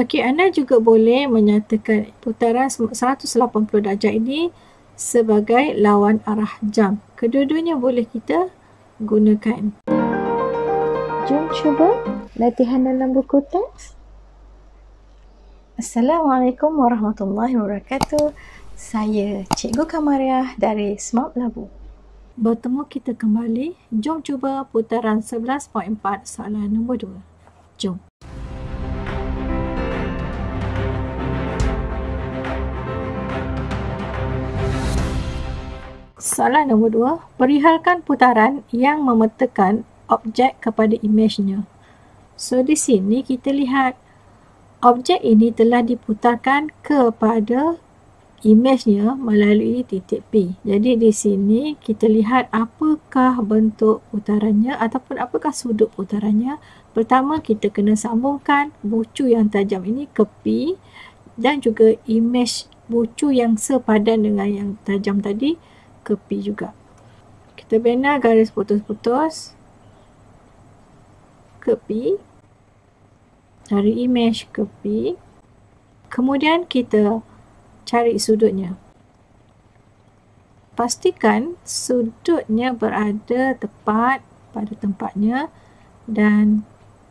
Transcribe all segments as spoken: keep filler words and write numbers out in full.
Okey, anda juga boleh menyatakan putaran seratus lapan puluh darjah ini sebagai lawan arah jam. Kedua-duanya boleh kita gunakan. Jom cuba latihan dalam buku teks. Assalamualaikum warahmatullahi wabarakatuh. Saya Cikgu Kamariah dari Smart Labu. Bertemu kita kembali. Jom cuba putaran sebelas perpuluhan empat soalan nombor dua. Jom. Soalan nombor dua. Perihalkan putaran yang memetakan objek kepada imejnya. So, di sini kita lihat objek ini telah diputarkan kepada imejnya melalui titik P. Jadi, di sini kita lihat apakah bentuk putarannya ataupun apakah sudut putarannya. Pertama, kita kena sambungkan bucu yang tajam ini ke P dan juga imej bucu yang sepadan dengan yang tajam tadi ke P juga. Kita bina garis putus-putus ke P, cari imej ke P, kemudian kita cari sudutnya. Pastikan sudutnya berada tepat pada tempatnya dan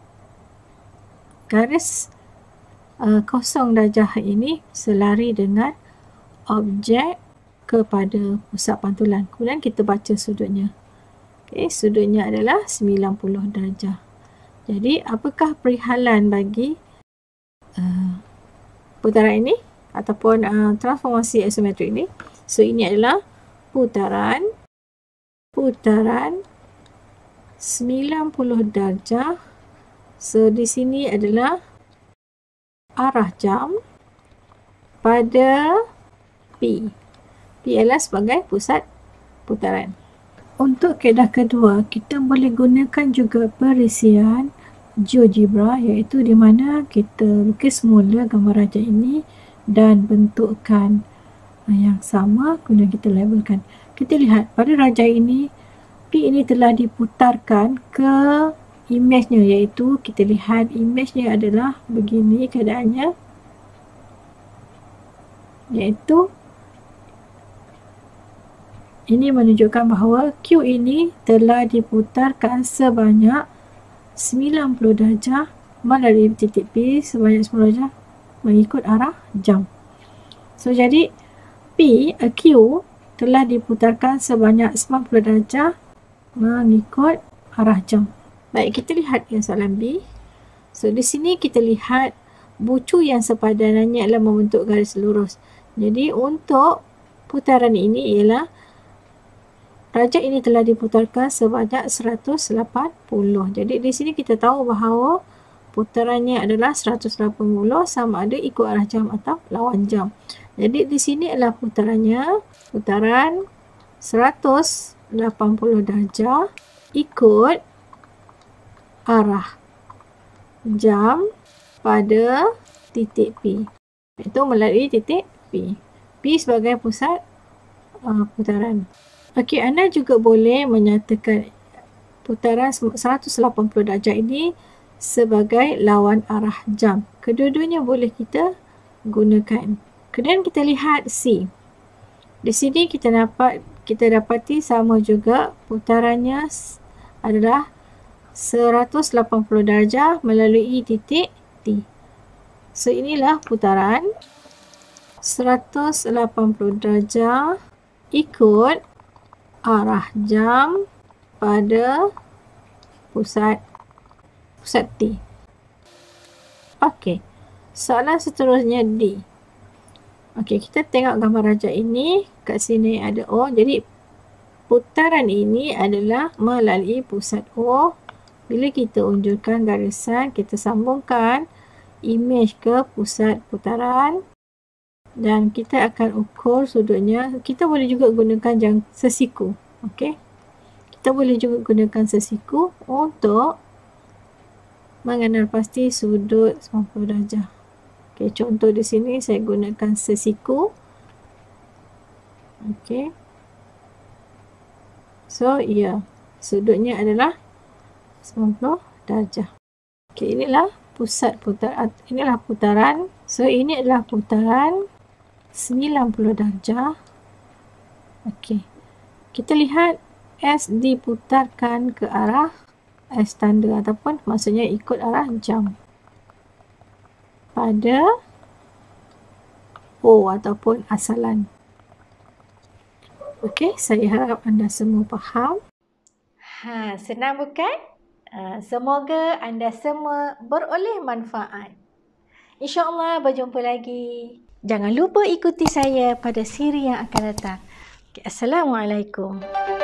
garis uh, kosong darjah ini selari dengan objek kepada pusat pantulan. Kemudian kita baca sudutnya. Okey, sudutnya adalah sembilan puluh darjah. Jadi, apakah perihalan bagi uh, putaran ini ataupun uh, transformasi isometrik ini? So, ini adalah putaran putaran sembilan puluh darjah. So, di sini adalah arah jam pada P. P adalah sebagai pusat putaran. Untuk kaedah kedua, kita boleh gunakan juga perisian GeoGebra, iaitu di mana kita lukis semula gambar rajah ini dan bentukkan yang sama, kemudian kita labelkan. Kita lihat pada rajah ini, P ini telah diputarkan ke imejnya, iaitu kita lihat imejnya adalah begini keadaannya, iaitu ini menunjukkan bahawa Q ini telah diputarkan sebanyak sembilan puluh darjah melalui titik P sebanyak sepuluh darjah mengikut arah jam. So, jadi P, Q telah diputarkan sebanyak sembilan puluh darjah mengikut arah jam. Baik, kita lihat yang soalan B. So, di sini kita lihat bucu yang sepadanannya adalah membentuk garis lurus. Jadi, untuk putaran ini ialah rajah ini telah diputarkan sebanyak seratus lapan puluh. Jadi di sini kita tahu bahawa putarannya adalah seratus lapan puluh sama ada ikut arah jam atau lawan jam. Jadi di sini adalah putarannya, putaran seratus lapan puluh darjah ikut arah jam pada titik P. Itu melalui titik P. P sebagai pusat uh, putaran. Okey, anda juga boleh menyatakan putaran seratus lapan puluh darjah ini sebagai lawan arah jam. Kedua-duanya boleh kita gunakan. Kemudian kita lihat C. Di sini kita dapat kita dapati sama juga putarannya adalah seratus lapan puluh darjah melalui titik T. So, inilah putaran seratus lapan puluh darjah ikut arah jam pada pusat pusat T. Okey. Soalan seterusnya D. Okey, kita tengok gambar rajah ini. Kat sini ada O. Jadi putaran ini adalah melalui pusat O. Bila kita unjurkan garisan, kita sambungkan imej ke pusat putaran. Dan kita akan ukur sudutnya. Kita boleh juga gunakan jang sesiku. Okey. Kita boleh juga gunakan sesiku untuk mengenal pasti sudut sembilan puluh darjah. Okey, contoh di sini saya gunakan sesiku. Okey. So, ya, sudutnya adalah sembilan puluh darjah. Okey, inilah pusat putaran. Inilah putaran. So, ini adalah putaran sembilan puluh darjah. Okey. Kita lihat S diputarkan ke arah S tanda ataupun maksudnya ikut arah jam. Pada O ataupun asalan. Okey, saya harap anda semua faham. Ha, senang bukan? Uh, semoga anda semua beroleh manfaat. InsyaAllah berjumpa lagi. Jangan lupa ikuti saya pada siri yang akan datang. Okay, Assalamualaikum.